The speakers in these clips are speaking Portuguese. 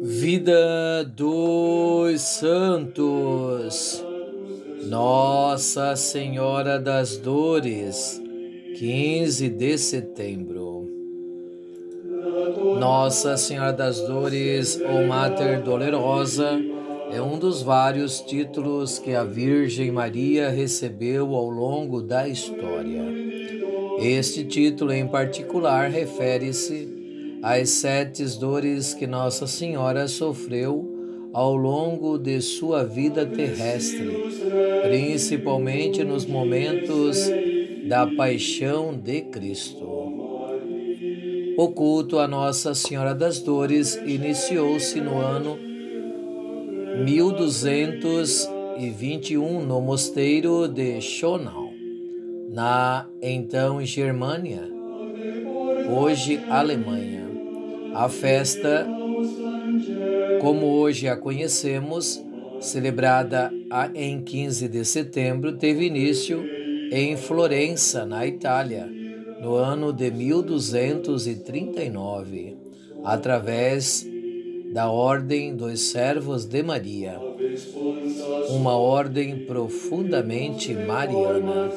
Vida dos Santos. Nossa Senhora das Dores, 15 de setembro. Nossa Senhora das Dores, ou Mater Dolorosa, é um dos vários títulos que a Virgem Maria recebeu ao longo da história. Este título, em particular, refere-se às 7 dores que Nossa Senhora sofreu ao longo de sua vida terrestre, principalmente nos momentos da paixão de Cristo. O culto a Nossa Senhora das Dores iniciou-se no ano 1221 no mosteiro de Schönau, na então Germânia, hoje Alemanha. A festa, como hoje a conhecemos, celebrada em 15 de setembro, teve início em Florença, na Itália, no ano de 1239, através da Ordem dos Servos de Maria, uma ordem profundamente mariana.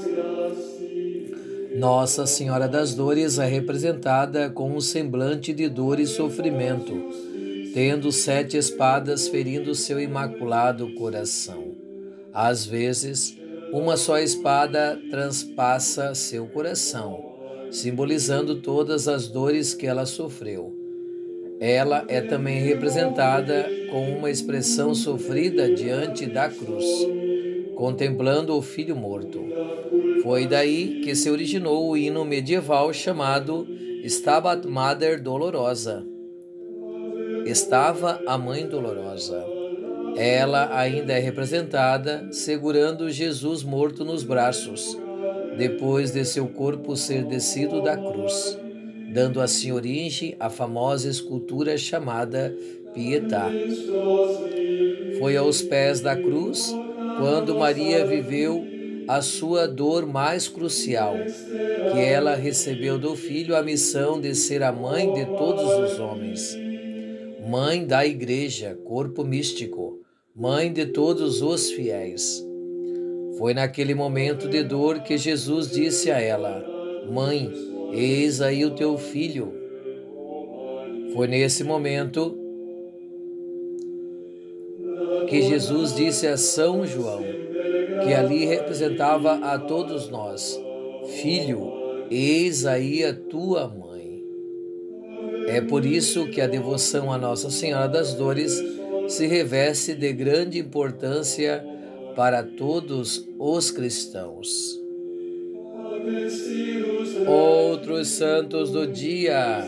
Nossa Senhora das Dores é representada com um semblante de dor e sofrimento, tendo 7 espadas ferindo seu imaculado coração. Às vezes, uma só espada transpassa seu coração, simbolizando todas as dores que ela sofreu. Ela é também representada com uma expressão sofrida diante da cruz, contemplando o filho morto. Foi daí que se originou o hino medieval chamado Stabat Mater Dolorosa. Estava a Mãe Dolorosa. Ela ainda é representada segurando Jesus morto nos braços, depois de seu corpo ser descido da cruz, dando assim origem à famosa escultura chamada Pietà. Foi aos pés da cruz quando Maria viveu a sua dor mais crucial, que ela recebeu do Filho a missão de ser a mãe de todos os homens, mãe da Igreja, corpo místico, mãe de todos os fiéis. Foi naquele momento de dor que Jesus disse a ela: Mãe, eis aí o teu filho. Foi nesse momento que Jesus disse a São João, que ali representava a todos nós: Filho, eis aí a tua mãe. É por isso que a devoção a Nossa Senhora das Dores se reveste de grande importância para todos os cristãos. Outros santos do dia: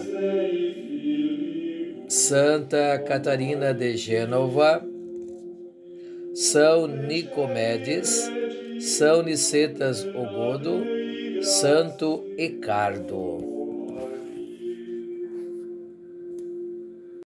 Santa Catarina de Gênova, São Nicomedes, São Nicetas Ogodo, Santo Ecardo.